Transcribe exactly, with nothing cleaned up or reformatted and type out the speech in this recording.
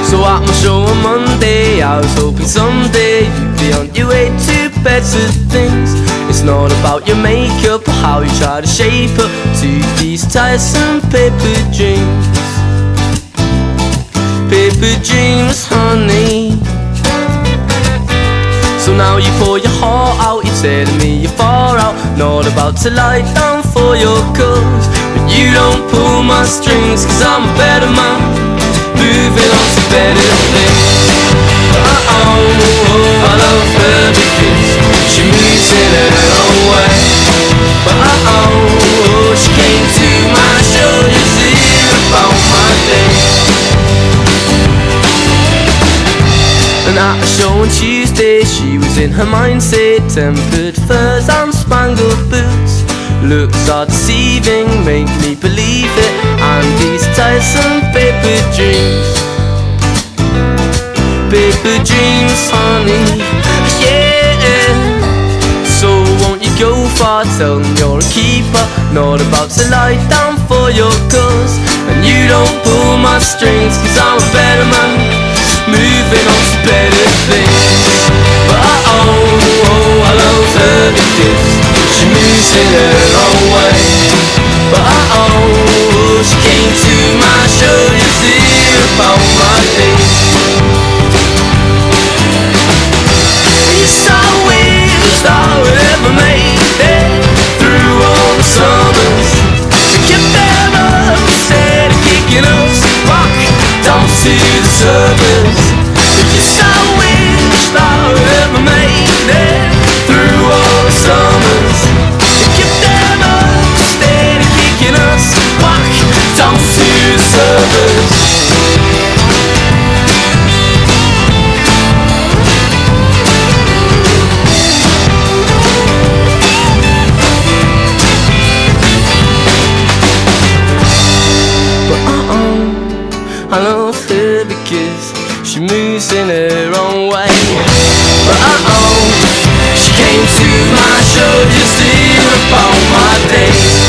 So at my show on Monday, I was hoping someday you'd be on your way to better things. It's not about your makeup or how you try to shape up to these tiresome paper dreams. Paper dreams, honey. So now you pour your heart out, you're telling me you're far out, not about to lie down for your cause. But you don't pull my strings, cause I'm a better man, moving on to better things. Uh-oh, I love her because she moves in her own way. But uh-oh, she came to my show to hear about my day. And at a show on Tuesday, she was in her mindset, tempered furs and spangled boots. Looks are deceiving, make me believe it, and these tiresome paper dreams. Paper dreams, honey, yeah. So won't you go far, tell them you're a keeper, not about to lie down for your cause. And you don't pull my strings, cause I'm a better man, moving on to better things. But uh-oh, oh, I love her because she moves in her own way. But uh-oh, she came to my show to hear about my day. You're so weird, the star would ever make it through all the summers. We kept them up instead of kicking us back down to the surface. You're so weird, the star would ever make it through all the summers. We kept them up instead of kicking us back down to the surface. I love her because she moves in her own way. But uh-oh, she came to my show just to hear about my day.